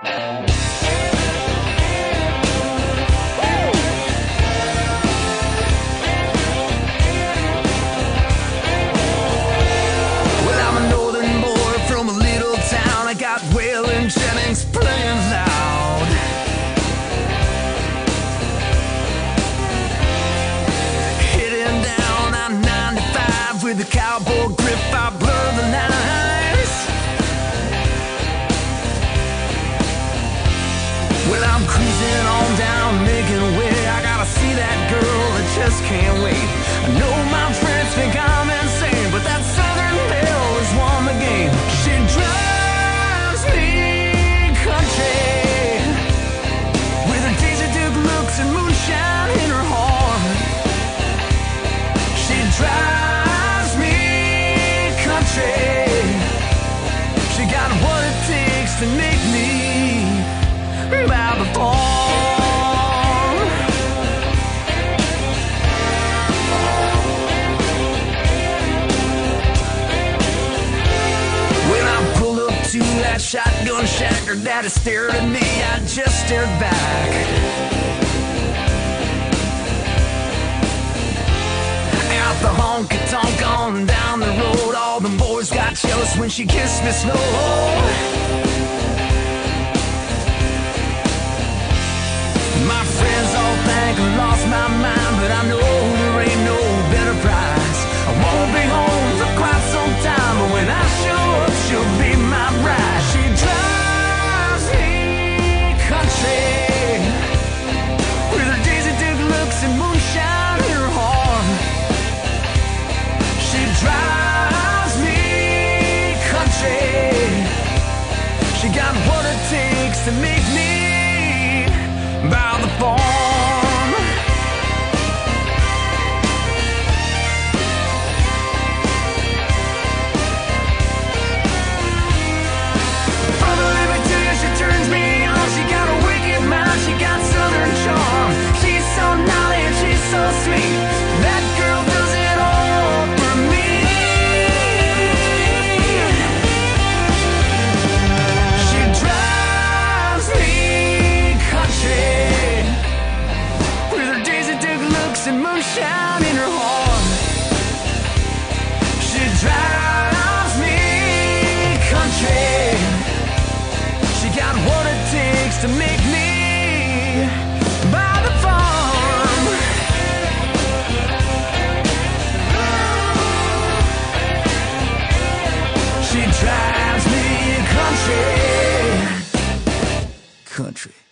Waylon Jennings playing loud. Heading down on 95 with a cowboy grip, I blur the lines. Well, I'm cruising on down, making way. I gotta see that girl, I just can't wait. I know my friends think I'm insane, but that Southern belle has won the game. She drives me country with her Daisy Duke looks and moonshine in her heart. She drives me country. She got what it takes to make me bow the farm. When I pulled up to that shotgun shack, her daddy stared at me, I just stared back. Out the honky-tonk on down the road, all them boys got jealous when she kissed me slow. My friends all think I lost my mind, but I know there ain't no better prize. I won't be home for quite some time, but when I show up, she'll be my bride. She drives me country with her Daisy Duke looks and moonshine in her heart. She drives me country. She got what it takes to make me by the farm. Brother, let me tell you, she turns me on. She got a wicked mouth, she got southern charm. She's so naughty and she's so sweet. That girl does it all for me. She drives me country with her Daisy Duke looks and moonshine in her heart. She drives me country. She got what it takes to make me buy the farm. She drives me country. Country.